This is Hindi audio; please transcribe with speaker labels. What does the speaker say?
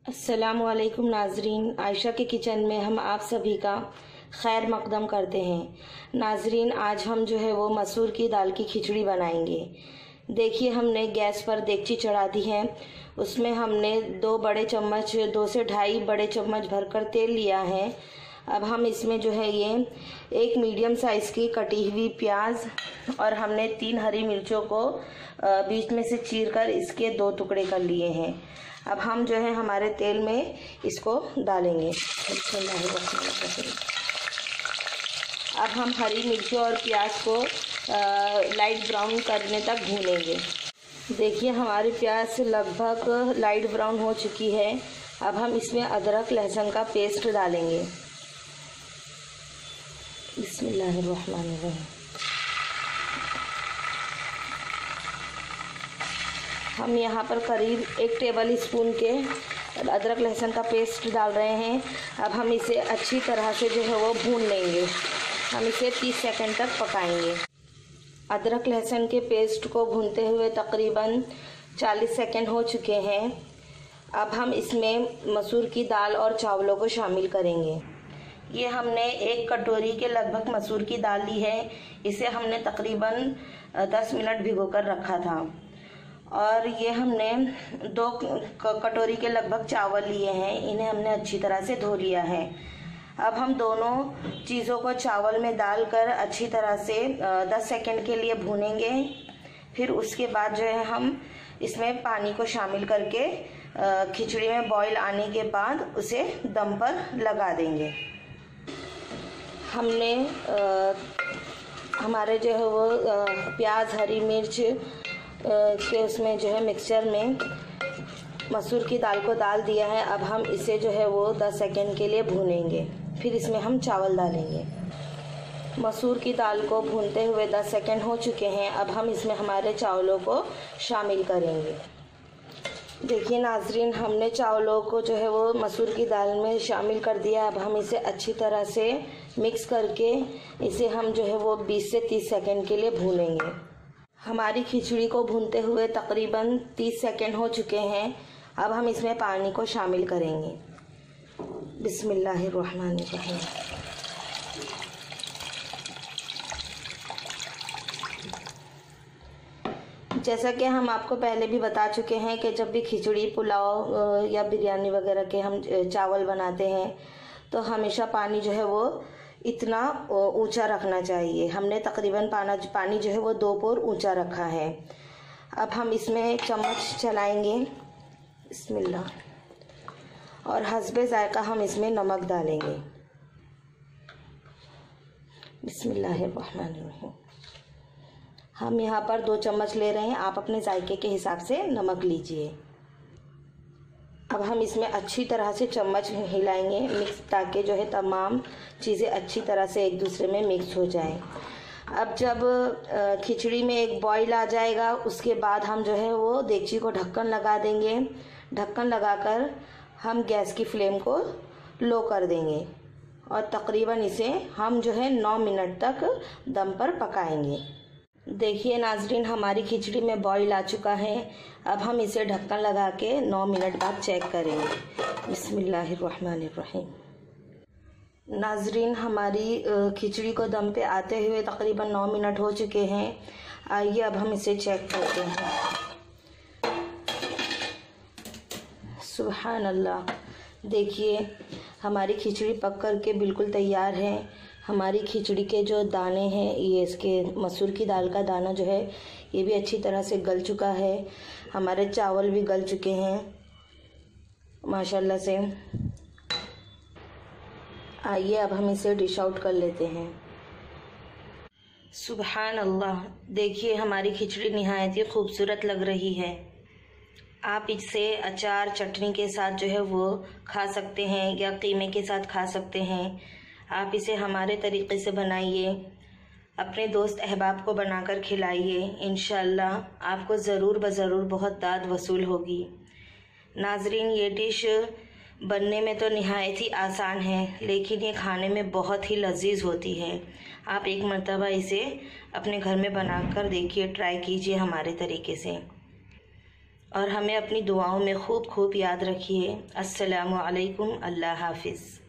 Speaker 1: अस्सलामुअलैकुम नाजरीन, आयशा के किचन में हम आप सभी का खैर मकदम करते हैं। नाजरीन, आज हम जो है वो मसूर की दाल की खिचड़ी बनाएंगे। देखिए, हमने गैस पर देगची चढ़ा दी है। उसमें हमने 2 बड़े चम्मच 2 से 2.5 बड़े चम्मच भरकर तेल लिया है। अब हम इसमें जो है ये 1 मीडियम साइज़ की कटी हुई प्याज और हमने 3 हरी मिर्चों को बीच में से चीरकर इसके 2 टुकड़े कर लिए हैं। अब हम जो है हमारे तेल में इसको डालेंगे। अब हम हरी मिर्चों और प्याज को लाइट ब्राउन करने तक भूनेंगे। देखिए, हमारी प्याज लगभग लाइट ब्राउन हो चुकी है। अब हम इसमें अदरक लहसुन का पेस्ट डालेंगे। बिस्मिल्लाहिर्रहमानिर्रहीम। हम यहाँ पर करीब 1 टेबल स्पून के अदरक लहसुन का पेस्ट डाल रहे हैं। अब हम इसे अच्छी तरह से जो है वो भून लेंगे। हम इसे 30 सेकंड तक पकाएंगे। अदरक लहसुन के पेस्ट को भूनते हुए तकरीबन 40 सेकंड हो चुके हैं। अब हम इसमें मसूर की दाल और चावलों को शामिल करेंगे। ये हमने 1 कटोरी के लगभग मसूर की दाल ली है। इसे हमने तकरीबन 10 मिनट भिगोकर रखा था। और ये हमने 2 कटोरी के लगभग चावल लिए हैं। इन्हें हमने अच्छी तरह से धो लिया है। अब हम दोनों चीज़ों को चावल में डालकर अच्छी तरह से 10 सेकंड के लिए भूनेंगे। फिर उसके बाद जो है हम इसमें पानी को शामिल करके खिचड़ी में बॉईल आने के बाद उसे दम पर लगा देंगे। हमने हमारे जो है वो प्याज हरी मिर्च के उसमें जो है मिक्सचर में मसूर की दाल को डाल दिया है। अब हम इसे जो है वो 10 सेकंड के लिए भूनेंगे। फिर इसमें हम चावल डालेंगे। मसूर की दाल को भूनते हुए 10 सेकंड हो चुके हैं। अब हम इसमें हमारे चावलों को शामिल करेंगे। देखिए नाजरीन, हमने चावलों को जो है वो मसूर की दाल में शामिल कर दिया। अब हम इसे अच्छी तरह से मिक्स करके इसे हम जो है वो 20 से 30 सेकंड के लिए भूनेंगे। हमारी खिचड़ी को भूनते हुए तकरीबन 30 सेकंड हो चुके हैं। अब हम इसमें पानी को शामिल करेंगे। बिस्मिल्लाहिर्रहमानिर्रहीम। जैसा कि हम आपको पहले भी बता चुके हैं कि जब भी खिचड़ी पुलाव या बिरयानी वगैरह के हम चावल बनाते हैं तो हमेशा पानी जो है वो इतना ऊंचा रखना चाहिए। हमने तकरीबन पानी जो है वो 2 पोर ऊंचा रखा है। अब हम इसमें चम्मच चलाएंगे। बिस्मिल्लाह। और हस्बे जायका हम इसमें नमक डालेंगे। बिस्मिल्लाहिर्रहमानिर्रहीम। हम यहाँ पर 2 चम्मच ले रहे हैं। आप अपने जायके के हिसाब से नमक लीजिए। अब हम इसमें अच्छी तरह से चम्मच हिलाएंगे मिक्स, ताकि जो है तमाम चीज़ें अच्छी तरह से एक दूसरे में मिक्स हो जाएं। अब जब खिचड़ी में एक बॉईल आ जाएगा, उसके बाद हम जो है वो देगची को ढक्कन लगा देंगे। ढक्कन लगाकर हम गैस की फ्लेम को लो कर देंगे और तकरीबन इसे हम जो है 9 मिनट तक दम पर पकाएंगे। देखिए नाजरीन, हमारी खिचड़ी में बॉईल आ चुका है। अब हम इसे ढक्कन लगा के 9 मिनट बाद चेक करेंगे। बिस्मिल्लाहिर्रहमानिर्रहीम। नाजरीन, हमारी खिचड़ी को दम पे आते हुए तकरीबन 9 मिनट हो चुके हैं। आइए अब हम इसे चेक करते हैं। सुभान अल्लाह। देखिए, हमारी खिचड़ी पक कर के बिल्कुल तैयार है। हमारी खिचड़ी के जो दाने हैं, ये इसके मसूर की दाल का दाना जो है ये भी अच्छी तरह से गल चुका है। हमारे चावल भी गल चुके हैं माशाल्लाह से। आइए अब हम इसे डिश आउट कर लेते हैं। सुभान अल्लाह। देखिए, हमारी खिचड़ी निहायत ही खूबसूरत लग रही है। आप इसे अचार चटनी के साथ जो है वो खा सकते हैं या कीमे के साथ खा सकते हैं। आप इसे हमारे तरीके से बनाइए, अपने दोस्त अहबाब को बनाकर खिलाइए। इंशाअल्लाह आपको ज़रूर ज़रूर बहुत दाद वसूल होगी। नाजरीन, ये डिश बनने में तो निहायत ही आसान है, लेकिन ये खाने में बहुत ही लजीज होती है। आप एक मर्तबा इसे अपने घर में बनाकर देखिए, ट्राई कीजिए हमारे तरीके से। और हमें अपनी दुआओं में खूब खूब याद रखिए। अस्सलामु अलैकुम, अल्लाह हाफिज़।